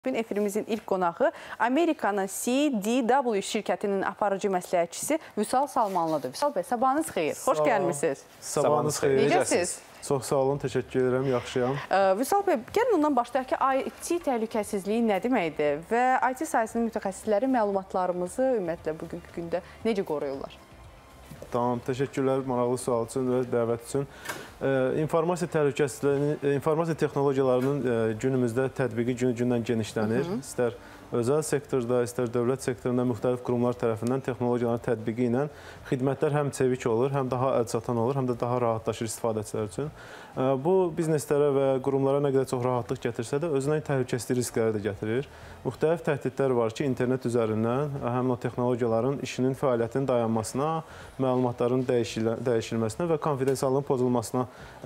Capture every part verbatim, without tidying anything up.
Bugün efirimizin ilk qonağı Amerikanın C D W şirkətinin aparıcı məsləhətçisi Vüsal Salmanlıdır. Vüsal bəy, sabahınız xeyir, xoş gəlmişsiniz. Sabahınız xeyir. Necəsiniz? Çox sağ olun, təşəkkür edirəm, yaxşıyam. Vüsal bəy, gəlin ondan başlayaq ki, I T təhlükəsizliyi nə deməkdir və I T sahəsinin mütəxəssisləri məlumatlarımızı ümumiyyətlə bugünkü gündə necə qoruyurlar? Tamam, təşəkkürlər maraqlı sual üçün və dəvət üçün. İnformasiya təhlükəsizliyinin, informasiya texnologiyalarının günümüzdə tətbiqi gün-gündən genişlənir. İstər özəl sektorda, istər dövlət sektorunda müxtəlif qurumlar tərəfindən texnologiyaların tətbiqi ilə xidmətlər həm çevik olur, həm daha əlçatan olur, həm də daha rahatlaşır istifadəçilər üçün. Bu, bizneslərə və qurumlara nə qədər çox rahatlıq gətirsə də, özünə təhlükəsizlik riskləri də gətirir. Müxtəlif təhdidlər var ki, internet üzərindən həmin o texnologiyaların işinin, fəaliyyətinin dayanmasına, məlumatların dəyişilməsinə və konfidensiallığın pozulmasına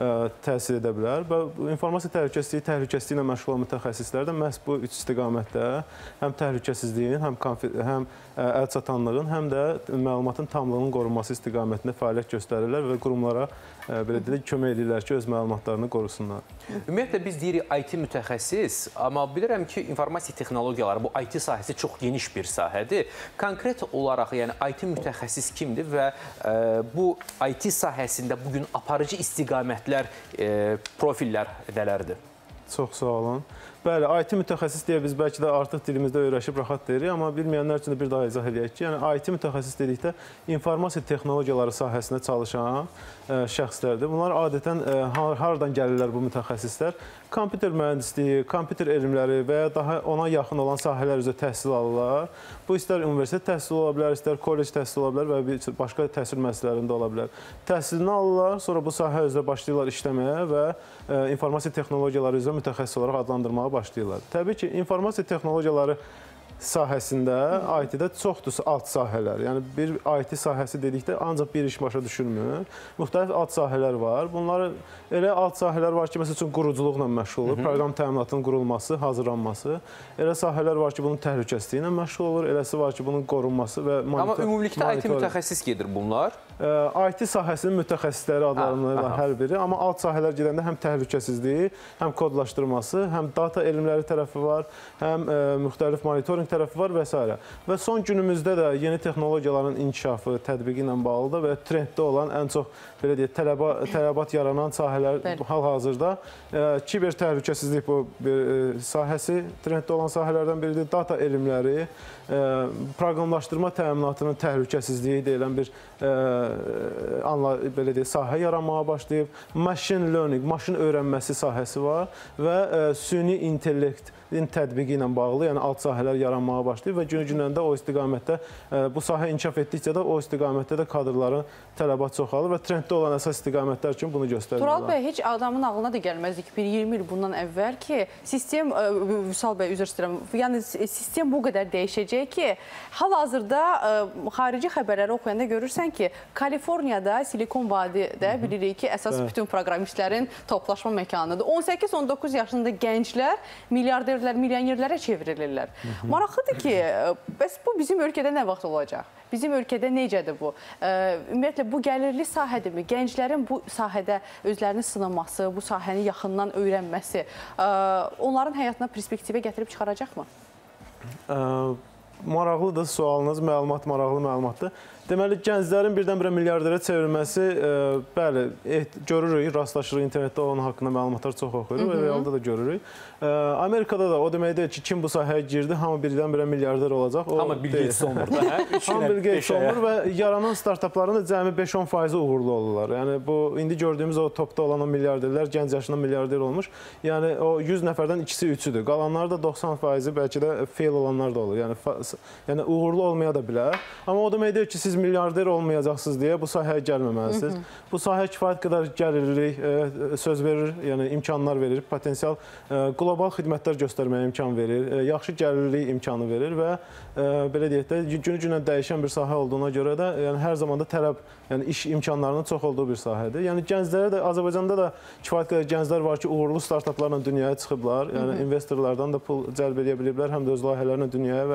təsir edə bilər. Və informasiya təhlükəsizliyi, təhlükəsizliyi ilə məşğul olan mütəxəssislər də məhz bu üç istiqamətdə həm təhlükəsizliyin, həm, həm əlçatanlığın, həm də məlumatın tamlığının qorunması istiqamətində fəaliyyət göstərirlər və qurumlara belə deyək, kömək edirlər ki, öz məlumatlarını qorusunlar. Ümumiyyətlə, biz deyirik I T mütəxəssis, amma bilirəm ki, informasiya texnologiyaları, bu I T sahəsi çox geniş bir sahədir. Konkret olaraq, yəni I T mütəxəssis kimdir və e, bu I T sahəsində bugün aparıcı istiqamətlər, e, profillər nələrdir? Çox sağ olun. Bəli, I T mütəxəssis deyə biz bəlkə də artıq dilimizdə öyrəşib rahat deyirik, amma bilməyənlər üçün də bir daha izah edək ki, yəni I T mütəxəssis dedikdə informasiya texnologiyaları sahəsində çalışan ə, şəxslərdir. Bunlar adətən ə, hardan gəlirlər bu mütəxəssislər? Kompüter mühəndisliyi, kompüter elmləri və ya daha ona yaxın olan sahələr üzrə təhsil alırlar. Bu, istər universitet təhsili ola bilər, istər kollec təhsili ola bilər və bir başqa təhsil müəssisələrində ola bilər. Təhsilini alırlar, sonra bu sahə üzrə başlayırlar işləməyə və ə, informasiya texnologiyaları üzrə mütəxəssis olaraq adlandırmağa başlayırlar. Təbii ki, informasiya texnologiyaları sahəsində I T-də çoxdur alt sahələr. Yəni, bir I T sahəsi dedikdə ancaq bir iş başa düşülmür. Müxtəlif alt sahələr var. Bunları elə alt sahələr var ki, məsəl üçün quruculuqla məşğul olur, proqram təminatının qurulması, hazırlanması. Elə sahələr var ki, bunun təhlükəsizliyi ilə məşğul olur, eləsi var ki, bunun qorunması və monitor. Amma ümumilikdə I T mütəxəssis gedir bunlar? I T sahəsinin mütəxəssisləri adlarında hər biri, amma alt sahələr gedəndə həm təhlükəsizliyi, həm kodlaşdırması, həm data elmləri tərəfi var, həm ə, müxtəlif monitoring tərəfi var və s. Və son günümüzdə də yeni texnologiyaların inkişafı, tətbiqi ilə bağlıdır və trenddə olan ən çox belə deyək, tələba, tələbat yaranan sahələr hal-hazırda ə, kiber təhlükəsizlik bu bir, ə, sahəsi trenddə olan sahələrdən biridir. Data elmləri, ə, proqramlaşdırma təminatının təhlükəsizliyi deyilən bir ə, anla, belə deyək, sahə yaranmağa başlayıb. Machine learning, maşın öyrənməsi sahəsi var və ə, süni intellekt tətbiqi ilə bağlı, yəni alt sahələr yaranmağa başlayıb və gün-gündən də o istiqamətdə, ə, bu sahə inkişaf etdikcə də o istiqamətdə də kadrların tələbat çoxalır və trenddə olan əsas istiqamətlər kimi bunu göstərirlər. Tural bəy, heç adamın ağlına da gəlməzdi ki, bir iyirmi il bundan əvvəl ki, sistem, ə, Vüsal bəy, üzr istəyirəm, yəni sistem bu qədər dəyişəcək ki, hal-hazırda ə, xarici xəbərləri oxuyanda görürsən ki, Kaliforniyada, Silikon vadidə bilirik ki, əsas bütün proqramistlərin toplaşma məkanıdır. on səkkiz on doqquz yaşında gənclər milyarder milyonerlərə çevrilirlər. Maraqlıdır ki, bəs bu bizim ölkədə nə vaxt olacaq? Bizim ölkədə necədir bu? Ümumiyyətlə, bu gəlirli sahədirmi? Gənclərin bu sahədə özlərini sınaması, bu sahəni yaxından öyrənməsi onların həyatına perspektivə gətirib çıxaracaqmı? Maraqlıdır sualınız, məlumat maraqlı məlumatdır. Deməli, gənclərin birdən-birə milyarderə çevrilməsi, e, bəli, et, görürük, rastlaşırıq, internetdə onun haqqında məlumatlar çox oxuyuruq və realda da görürük. E, Amerikada da o demək deyil ki, kim bu sahəyə girdi, hamı birdən-birə milyarder olacaq. Hamı Bill Gates olmur da, hə? Hamı Bill Gates olmur və yaranan startapların da cəmi beş on faizi uğurlu olurlar. Yəni, bu, indi gördüyümüz o topda olan o milyarderlər, gənc yaşında milyarder olmuş. Yəni, o yüz nəfərdən ikisi üçüdür. Qalanlar da doxsan faizi bəlkə də fail olanlar da olur. Yəni, yəni uğurlu olmaya da bilər. Amma o demək deyil ki, siz milyarder olmayacaqsınız deyə bu sahəyə gəlməməlisiniz. Hı -hı. Bu sahəyə kifayət qədər gəlirlik, e, söz verir, yəni imkanlar verir, potensial e, qlobal xidmətlər göstərməyə imkan verir, e, yaxşı gəlirlik imkanı verir və e, belə deyək də günü-günə dəyişən bir sahə olduğuna görə də yəni hər zaman da tələb, yəni iş imkanlarının çox olduğu bir sahədir. Yəni gənclərə də Azərbaycanda da kifayət qədər gənclər var ki, uğurlu startaplarla dünyaya çıxıblar. Yəni Hı -hı. investorlardan da pul cəlb edə biliblər, həm də öz layihələrini dünyaya və ölkəmizə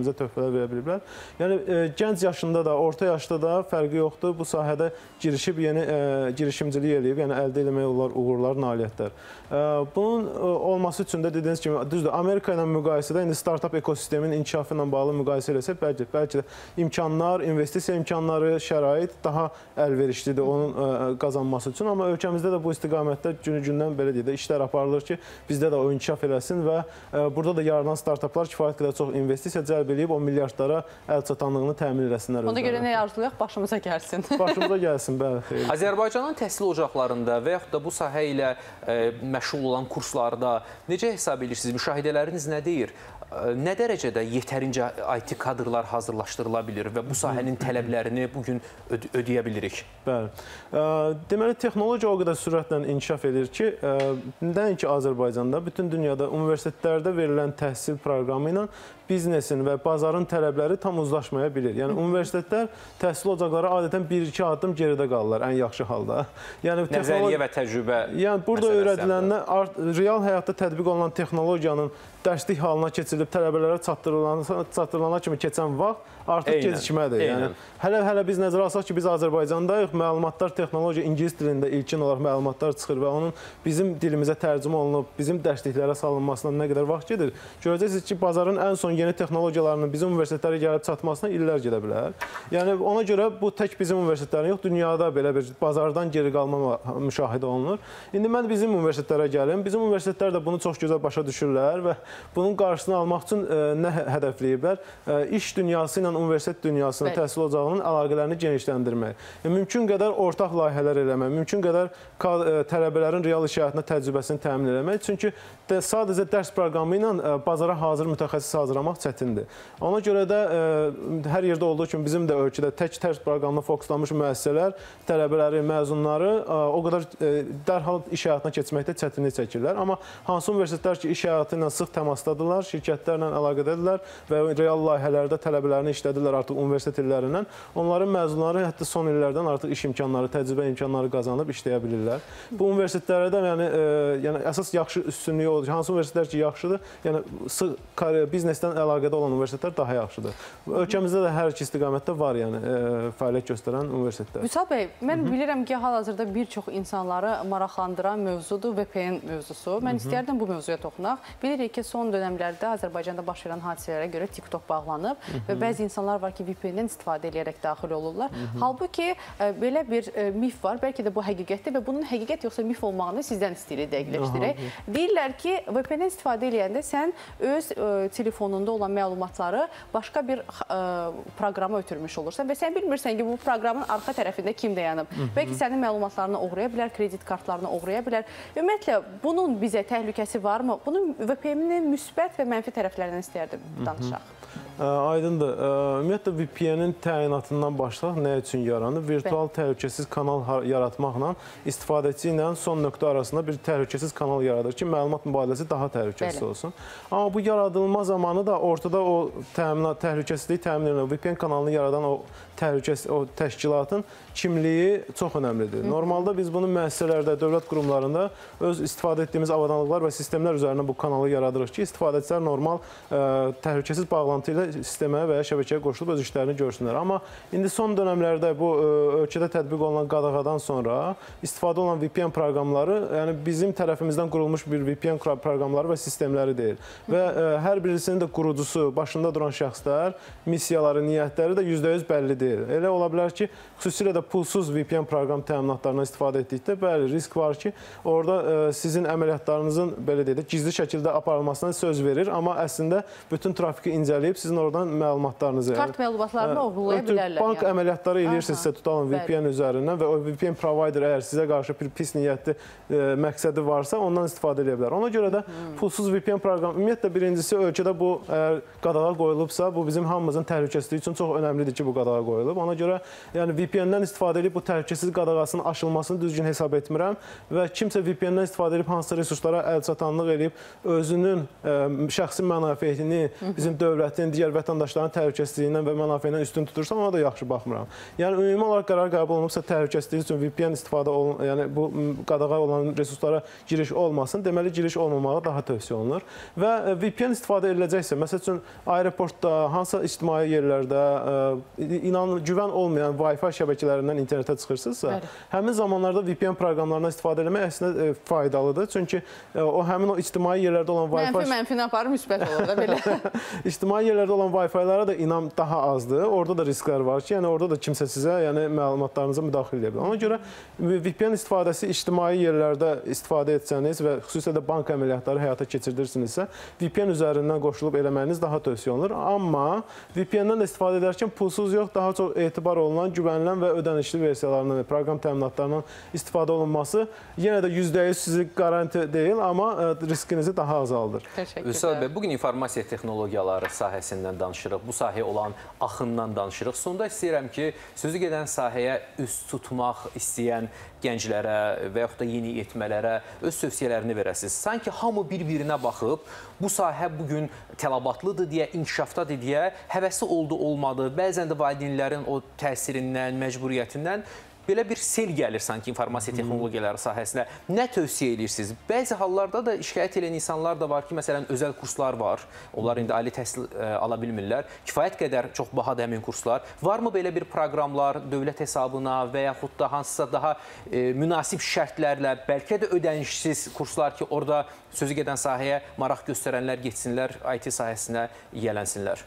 ölkəmizə töhfələr verə biliblər. Yəni e, gənc yaşında da, orta yaşda da fərqi yoxdur. Bu sahədə girişib yeni e, girişimcilik eləyib, yəni əldə etmək olar uğurlar, nailiyyətlər. E, bunun e, olması üçün də dediyiniz kimi, düzdür, Amerika ilə müqayisədə indi startap ekosisteminin inkişafı ilə bağlı müqayisə eləsək, bəlkə, bəlkə də imkanlar, investisiya imkanları, şərait daha əlverişlidir onun ə, qazanması üçün. Amma ölkəmizdə də bu istiqamətdə günü-gündən belə deyək də işlər aparılır ki, bizdə də o inkişaf eləsin və ə, burada da yaranan startaplar kifayət qədər çox investisiya cəlb edib o milyardlara əl çatanlığını təmin eləsinlər. Ona görə nə arzulayaq? Başımıza gəlsin. Başımıza gəlsin, bəli. Xeyr. Azərbaycanın təhsil ocaqlarında və yaxud da bu sahə ilə ə, məşğul olan kurslarda necə hesab edirsiniz? Müşahidələriniz nə deyir? Nə dərəcədə yetərincə I T kadrlar hazırlaşdırıla bilir və bu sahənin tələblərini bugün öd ödəyə bilirik? Bəli. Deməli, texnologiya o qədər sürətlə inkişaf edir ki, nəinki Azərbaycanda, bütün dünyada universitetlərdə verilən təhsil proqramı ilə biznesin və bazarın tələbləri tam uzlaşmaya bilir. Yəni, universitetlər, təhsil ocaqları adətən bir-iki addım geridə qalırlar, ən yaxşı halda. Yəni, nəzəriyyə və təcrübə Yəni, burada öyrədilənlər, real həyatda tətbiq olunan texnologiyanın dərslik halına keçirilib, tələbələrə çatdırılana kimi keçən vaxt artıq gecikmədir. Yəni, hələ, hələ biz nəzərə alsaq ki, biz Azərbaycandayıq, məlumatlar texnologiya ingilis dilində ilkin olaraq məlumatlar çıxır və onun bizim dilimizə tərcümə olunub, bizim dərsliklərə salınmasına nə qədər vaxt gedir. Görəcəksiniz ki, bazarın ən son yeni texnologiyalarının bizim universitetlərə gəlib çatmasına illər gedə bilər. Yəni, ona görə bu tək bizim universitetlərin yox, dünyada belə bir bazardan geri qalma müşahidə olunur. İndi mən bizim universitetlərə gəlim. Bizim universitetlər də bunu çox gözəl başa düşürlər və bunun qarşısını almaq üçün ə, nə hədəfləyiblər? Ə, iş dünyası ilə universitet dünyasının, Bəli. təhsil ocağının əlaqələrini genişləndirmək. Yəni, mümkün qədər ortaq layihələr eləmək, mümkün qədər ə, tələbələrin real iş həyatında təcrübəsini təmin eləmək. Çünki də, sadəcə dərs proqramı ilə ə, bazara hazır mütəxəssis hazırlamaq çətindir. Ona görə də ə, hər yerdə olduğu kimi bizim də ölkədə tək dərs proqramına fokuslanmış müəssisələr, tələbələri, məzunları ə, o qədər ə, dərhal iş həyatına keçməkdə çətinlik çəkirlər. Amma hansı universitetlər ki, iş həyatı ilə sıx təmasdadırlar, şirkətlərlə əlaqədədirlər və real layihələrdə tələbələrini işlədirlər artıq universitet illərindən. Onların məzunları hətta son illərdən artıq iş imkanları, təcrübə imkanları qazanıb işləyə bilirlər. Bu universitetlərə də yəni, e, yəni əsas yaxşı üstünlüyü olur. Hansı universitetlər ki, yaxşıdır, yəni sıx biznesdən əlaqədə olan universitetlər daha yaxşıdır. Ölkəmizdə də hər iki istiqamətdə var, yəni e, fəaliyyət göstərən universitetlər. Vüsal bəy, mən Hı -hı. bilirəm ki, hal-hazırda bir çox insanları maraqlandıran mövzudur V P N mövzusu. Mən Hı -hı. istəyərdim bu mövzuya toxunaq. Bilirik ki, son dönəmlərdə Azərbaycanda baş verən hadisələrə görə TikTok bağlanıb Hı -hı. və bəzi insanlar var ki, V P N-dən istifadə edərək daxil olurlar. Hı -hı. Halbuki belə bir mif var, bəlkə də bu həqiqətdir və bunun həqiqət yoxsa mif olmağını sizdən istəyirik dəqiqləşdirək. Deyirlər ki, V P N-dən istifadə edəndə sən öz ə, telefonunda olan məlumatları başqa bir ə, proqrama ötürmüş olursan və sən bilmirsən ki, bu proqramın arxa tərəfində kim dayanıb. Hı -hı. Bəlkə sənin məlumatlarını oğraya bilər, kredit kartlarını oğraya bilər. Ümumiyyətlə, bunun bizə təhlükəsi varmı? Bunun V P N-in müsbət və mənfi tərəflərindən istəyərdim danışaq. Aydındır. Ümumiyyətlə, V P N-in təyinatından başlayaq, nə üçün yaranır? Virtual təhlükəsiz kanal yaratmaqla istifadəçi ilə son nöqtə arasında bir təhlükəsiz kanal yaradır ki, məlumat mübadiləsi daha təhlükəsiz Bəli. olsun. Amma bu yaradılma zamanı da ortada o təminat, təhlükəsizliyi təmin edən, V P N kanalını yaradan o təhlükəsiz, o təşkilatın kimliyi çox önəmlidir. Hı -hı. Normalda biz bunu müəssisələrdə, dövlət qurumlarında öz istifadə etdiyimiz avadanlıqlar və sistemlər üzərində bu kanalı yaradırıq ki, istifadəçilər normal ə, təhlükəsiz bağlantı ilə sistemə və ya şəbəkəyə qoşulub öz işlərini görsünlər. Amma indi son dönəmlərdə bu ə, ölkədə tətbiq olunan qadağadan sonra istifadə olunan V P N proqramları, yəni bizim tərəfimizdən qurulmuş bir V P N proqramları və sistemləri deyil. Və ə, hər birisinin də qurucusu, başında duran şəxslər, missiyaları, niyyətləri də yüzdə yüz bəlli deyil. Elə ola bilər ki, xüsusilə də pulsuz V P N proqram təminatlarından istifadə etdikdə bəli, risk var ki, orada ə, sizin əməliyyatlarınızın belə deyək də gizli şəkildə aparılmasına söz verir, amma əslində bütün trafiki incələyib sizin oradan məlumatlarınızı, kart məlumatlarını oğurlaya bilərlər. Bank yəni. əməliyyatları edirsinizsə tutalım V P N üzərindən və o V P N provider əgər sizə qarşı bir pis niyyətli ə, məqsədi varsa, ondan istifadə edə bilər. Ona görə də hmm. pulsuz V P N proqram, ümumiyyətlə birincisi ölkədə bu əgər qadağa qoyulubsa, bu bizim hamımızın təhlükəsizliyi üçün çox önəmlidir ki, bu qadağa qoyulub. Ona görə yəni V P N-dən istifadə edib bu təhlükəsiz qadağasının aşılmasını düzgün hesab etmirəm və kimsə V P N-dən istifadə edib hansısa resurslara əl çatanlıq edib özünün ə, şəxsi mənafeyini bizim dövlətin, digər vətəndaşların təhlükəsizliyindən və mənafeyindən üstün tutursa, ona da yaxşı baxmıram. Yəni ümumi olaraq qərar qəbul olunubsa təhlükəsizlik üçün V P N istifadə olun, yəni bu qadağa olan resurslara giriş olmasın, deməli giriş olmamağı daha tövsiyə olunur. Və V P N istifadə ediləcəksə, məsəl üçün aeroportda, hansısa ictimai yerlərdə ə, inan güvən olmayan Wi-Fi şəbəkələrindən internetə çıxırsınızsa, Bəli. həmin zamanlarda V P N proqramlarından istifadə etmək əslində e, faydalıdır. Çünki e, o həmin o ictimai yerlərdə olan Wi-Fi mənfi-mənfini aparır, müsbət olur da belə. İctimai yerlərdə olan Wi-Fi-lara da inam daha azdır. Orada da risklər var ki, yəni orada da kimsə sizə, yəni məlumatlarınıza müdaxilə edə bilər. Ona görə V P N istifadəsi ictimai yerlərdə istifadə etsəniz və xüsusilə də bank əməliyyatları həyata keçirdirsinizsə, V P N üzərindən qoşulub eləməyiniz daha tövsiyə olunur. Amma V P N-dən də istifadə edərkən pulsuz yox, daha çox etibar olunan, güvənilən və ödənişli versiyalarından, proqram təminatlarından istifadə olunması yenə də yüzdə yüz sizi garanti deyil, amma riskinizi daha azaldır. Vüsal bəy, bugün informasiya texnologiyaları sahəsindən danışırıq, bu sahəyə olan axından danışırıq. Sonda istəyirəm ki, sözü gedən sahəyə üst tutmaq istəyən gənclərə və yaxud da yeni yetmələrə öz tövsiyələrini verəsiniz. Sanki hamı bir-birinə baxıb, bu sahə bugün tələbatlıdır deyə, inkişafdadır deyə, həvəsi oldu, olmadı. Bəzən də valideynlərin o təsirindən, məcburiyyətindən belə bir sel gəlir sanki informasiya texnologiyaları sahəsinə. Nə tövsiyə edirsiniz? Bəzi hallarda da şikayət edən insanlar da var ki, məsələn, özəl kurslar var. Onlar indi ali təhsil ə, ala bilmirlər. Kifayət qədər çox bahadır həmin kurslar. Varmı belə bir proqramlar dövlət hesabına və yaxud da hansısa daha e, münasib şərtlərlə, bəlkə də ödənişsiz kurslar ki, orada sözü gedən sahəyə maraq göstərənlər getsinlər, I T sahəsinə yiyələnsinlər?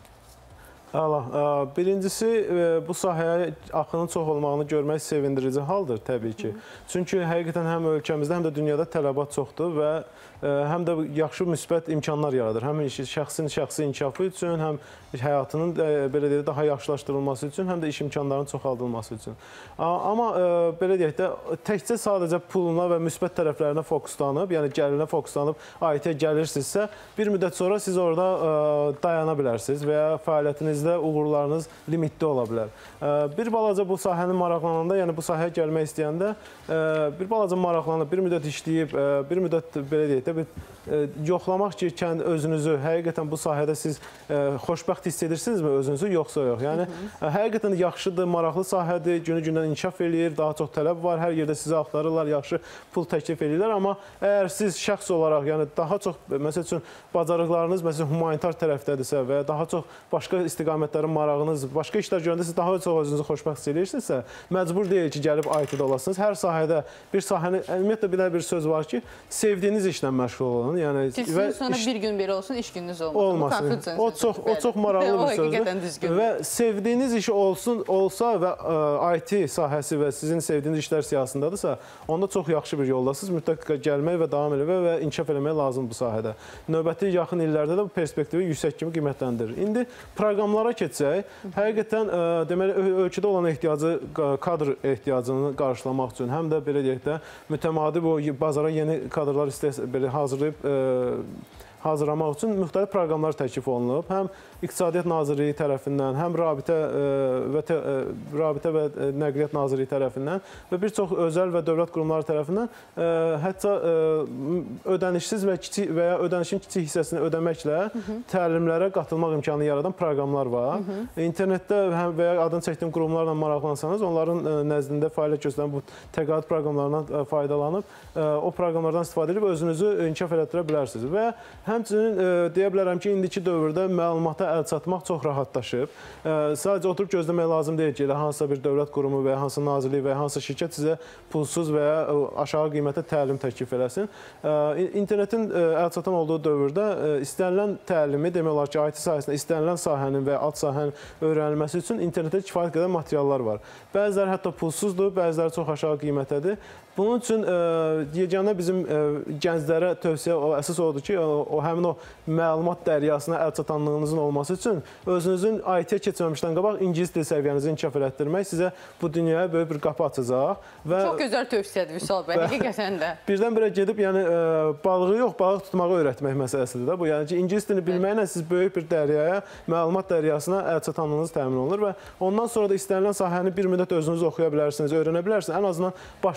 Allah, birincisi bu sahəyə axının çox olmağını görmək sevindirici haldır təbii ki. Çünki həqiqətən həm ölkəmizdə, həm də dünyada tələbat çoxdur və həm də yaxşı müsbət imkanlar yaradır. Həm şəxsin şəxsi inkişafı üçün, həm həyatının belə deyək daha yaxşılaşdırılması üçün, həm də iş imkanlarının çoxaldılması üçün. Amma belə deyək də təkcə sadəcə puluna və müsbət tərəflərinə fokuslanıb, yəni gəlirinə fokuslanıb I T-yə gəlirsinizsə, bir müddət sonra siz orada dayana bilərsiniz və ya fəaliyyətinizdə uğurlarınız limitli ola bilər. Bir balaca bu sahəni maraqlananda, yəni bu sahəyə gəlmək istəyəndə bir balaca maraqlanıb, bir müddət işləyib, bir müddət belə deyək də bir yoxlamaq ki, özünüzü həqiqətən bu sahədə siz xoşbəxt hiss edirsinizmi özünüzü, yoxsa yox? Yəni, həqiqətən yaxşıdır, maraqlı sahədir, günü-gündən inkişaf eləyir, daha çox tələb var, hər yerdə sizi axtarırlar, yaxşı pul təklif edirlər. Amma əgər siz şəxs olaraq, yəni daha çox, məsəl üçün, bacarıqlarınız, məsələn, humanitar tərəfdədirsə və ya daha çox başqa istiqamətlərin marağınız, başqa işlər görəndə siz daha çox özünüzü xoşbəxt hiss edirsinizsə, məcbur deyil ki, gəlib I T-də olasınız. Hər sahədə bir sahəni, ümumiyyətlə belə bir söz var ki, sevdiyiniz işlə məşğul olun. Yəni, və sonra iş... bir gün belə olsun, iş gününüz olmasın. Olmasın. O çox, o çox maraqlı bir sözdür. Və sevdiyiniz işi olsun, olsa və ə, I T sahəsi və sizin sevdiyiniz işlər siyasındadırsa, onda çox yaxşı bir yoldasınız. Mütləq gəlmək və davam eləmək və inkişaf eləmək lazım bu sahədə. Növbəti yaxın illərdə də bu perspektivi yüksək kimi qiymətləndirir. İndi proqramlara keçsək, həqiqətən ə, deməli, ölkədə olan ehtiyacı, kadr ehtiyacını qarşılamaq üçün, həm də belə deyək də, mütəmadi bu bazara yeni kadrlar istəyir, belə hazırlayıb ə, hazırlamaq üçün müxtəlif proqramlar təklif olunub. Həm İqtisadiyyat Nazirliyi tərəfindən, həm Rabitə və, tə, Rabitə və Nəqliyyat Nazirliyi tərəfindən və bir çox özəl və dövlət qurumları tərəfindən ə, hətta ə, ödənişsiz və, kiçik, və ya ödənişin kiçik hissəsini ödəməklə Hı -hı. təlimlərə qatılmaq imkanı yaradan proqramlar var. Hı -hı. İnternetdə həm və ya adını çəkdiyim qurumlarla maraqlansanız, onların ə, nəzdində fəaliyyət göstərən bu təqaüd proqramlarından ə, faydalanıb, ə, o proqramlardan istifadə edib özünüzü inkişaf elətdirə bilərsiniz. Və həmçinin ə, deyə bilərəm ki, indiki dövrdə məlumata əl çatmaq çox rahatlaşıb. Ə, sadəcə oturub gözləmək lazım deyil ki, elə hansısa bir dövlət qurumu və ya hansısa nazirlik və ya hansısa şirkət sizə pulsuz və ya aşağı qiymətə təlim təklif eləsin. Ə, internetin ə, əl çatan olduğu dövrdə ə, istənilən təlimi, demək olar ki, I T sahəsində istənilən sahənin və alt sahənin öyrənilməsi üçün internetdə kifayət qədər materiallar var. Bəziləri hətta pulsuzdur, bəziləri çox aşağı qiymətədir. Bunun üçün ə, yeganə bizim ə, gənclərə tövsiyə o, əsas odur ki, o, o həmin o məlumat dəryasına əl çatanlığınızın olması üçün özünüzün I T-yə keçməmişdən qabaq ingilis dil səviyyənizi inkişaf elətdirmək sizə bu dünyaya böyük bir qapı açacaq. Və çox gözəl tövsiyədir Vüsal bəy, həqiqətən də. Birdən-birə gedib, yəni ə, balığı yox, balıq tutmağı öyrətmək məsələsidir də bu. Yəni ki, ingilis dilini bilməklə siz böyük bir dəryaya, məlumat dəryasına əl çatanlığınız təmin olunur və ondan sonra da istənilən sahəni bir müddət özünüz oxuya bilərsiniz, öyrənə bilərsiniz. Ən azından başlanğıc bir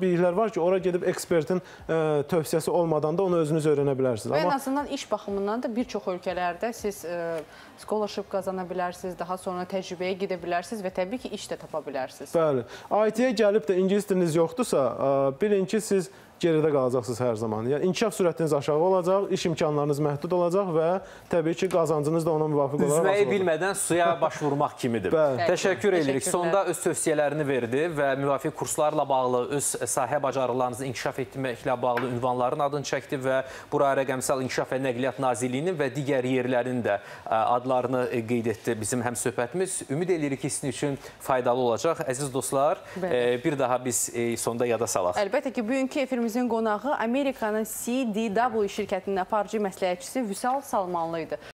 biliklər var ki, ora gedib ekspertin ə, tövsiyəsi olmadan da onu özünüz öyrənə bilərsiniz. Və ən Amma azından iş baxımından da bir çox ölkələrdə siz ə, scholarship qazana bilərsiniz, daha sonra təcrübəyə gedə bilərsiniz və təbii ki, iş də tapa bilərsiniz. bəli, I T-yə gəlib də ingilis diliniz yoxdursa, ə, bilin ki, siz geridə qalacaqsınız hər zaman. Yəni inkişaf sürətiniz aşağı olacaq, iş imkanlarınız məhdud olacaq və təbii ki, qazancınız da ona müvafiq olaraq Üzməyi azalacaq. bilmədən suya baş vurmaq kimidir. Bəli. Təşəkkür edirik. Təşəkkürlər. Sonda öz tövsiyələrini verdi və müvafiq kurslarla bağlı, öz sahə bacarıqlarınızı inkişaf etməklə bağlı ünvanların adını çəkdi və bura Rəqəmsal İnkişaf və Nəqliyyat Nazirliyinin və digər yerlərin də adlarını qeyd etdi bizim həmsöhbətimiz. Ümid edirik ki, sizin üçün faydalı olacaq. Əziz dostlar, Bəli. bir daha biz sonda yada salaq. Əlbəttə ki, bugünkü efirimizin qonağı Amerikanın C D W şirkətinin aparıcı məsləhətçisi Vüsal Salmanlı idi.